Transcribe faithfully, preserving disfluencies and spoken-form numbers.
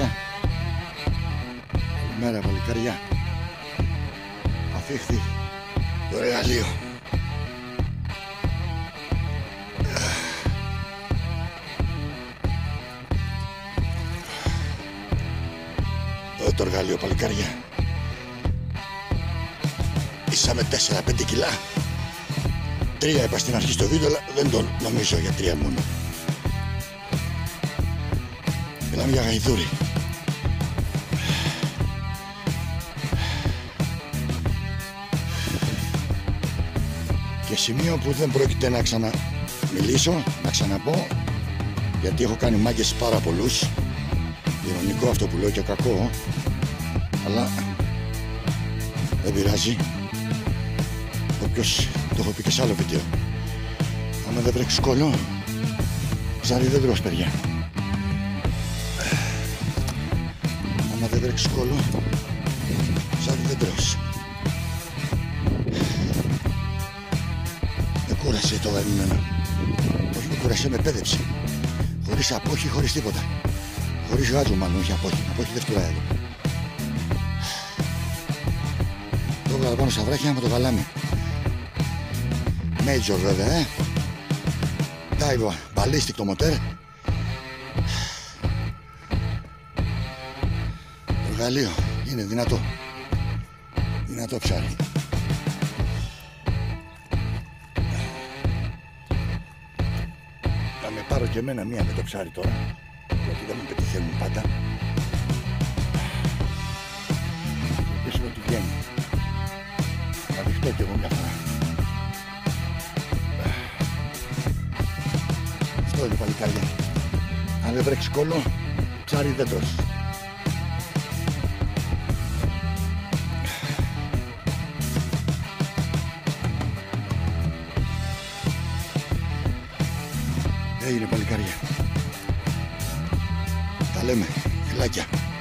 παλικάρια. Καλημέρα παλικάρια. Αφήχθη το εργαλείο. Εδώ το εργαλείο παλικάρια. Ήσαμε τέσσερα πέντε κιλά. Τρία είπα στην αρχή στο βίντεο, αλλά δεν το νομίζω για τρία μόνο. Μιλάμε για γαϊδούρι. Και σημείο που δεν πρόκειται να ξαναμιλήσω, να ξαναπώ, γιατί έχω κάνει μάγκες πάρα πολλούς. Ειρωνικό αυτό που λέω και κακό, αλλά δεν πειράζει. Όποιος, το έχω πει και σε άλλο βίντεο, άμα δεν βρέξει κόλλο, ζάρι δεν τρως, παιδιά. Άμα δεν βρέξει κόλλο, ζάρι δεν τρως. Με κούρασε το γαμμένο. Όχι με κούρασε, με πέδεψε. Χωρίς απόχη, χωρίς τίποτα. Χωρίς γάτζο μάλλον, όχι απόχη. Απόχη δεν φτουράει εδώ. Το έβγαλα πάνω στα βράχια με το γαλάμι. Major βέβαια, ε. Dive ballistic το μοτέρ. Το εργαλείο είναι δυνατό. Δυνατό ψάρι. Θα με πάρω και εμένα μία με το ψάρι τώρα, γιατί δεν μου πετυχαίνουν πάντα. Ελπίζω ότι βγαίνει. Θα δειχτώ κι εγώ μια φορά. Αυτό είναι παλικάρια. Αν δεν βρέξει κόλλο, ψάρι δεν τρως. Έγινε παλικάρια. Τα λέμε, φιλάκια.